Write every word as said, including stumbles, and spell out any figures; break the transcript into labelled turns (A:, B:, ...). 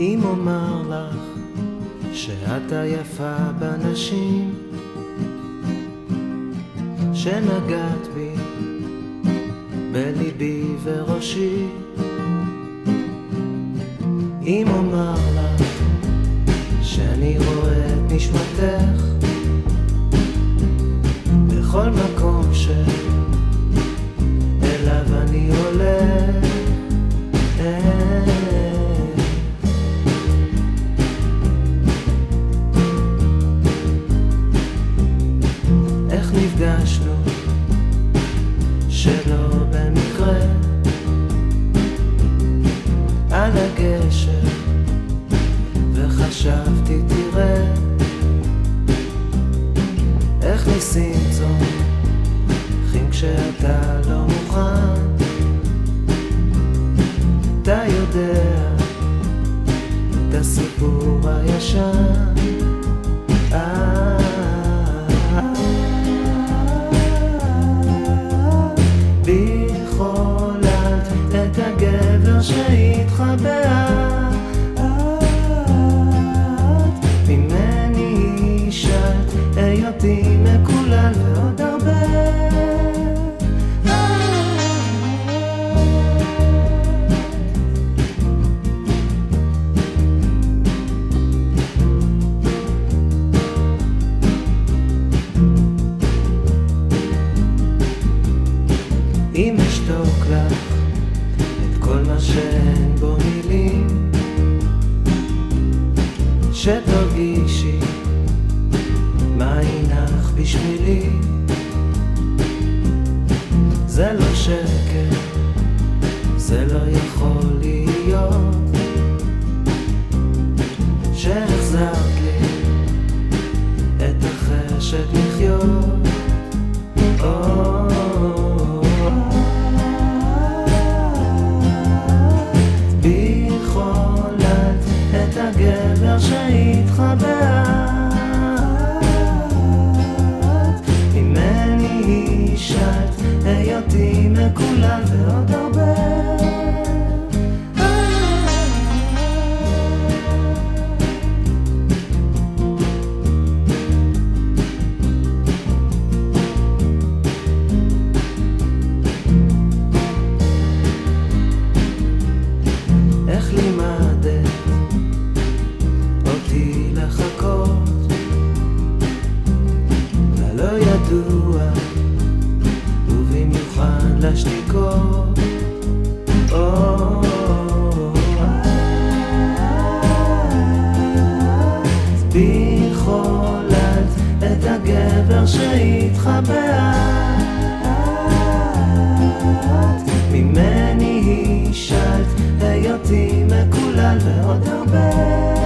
A: אם אומר לך שאת היפה בנשים, שנגעת בי בליבי וראשי, אם אומר לך שאני רואה את נשמתך בכל מקום שאליו אני הולך, איך נפגשנו שלא במקרה על הגשר, וחשבתי תראה איך ניסים צומחים כשאתה לא מוכן. אתה יודע את הסיפור הישן, בי חולת את הגבר שהתחבא, ממני אישת היותי מקולל ועוד הרבה. אם אשתוק לך את כל מה שאין בו מילים, שתרגישי מה הינך בשבילי, זה לא שקר, זה לא יכול להיות שהחזרת לי את החשק לחיות. בי חולת את הגבר שהתחבא, ממני אישת היותי מקולל ועוד הרבה. איך לימדת אותי לחכות, ולא ידוע ובמיוחד לשתיקות. בי חולת את הגבר שהתחבא, ממני אישת היותי מקולל ועוד הרבה.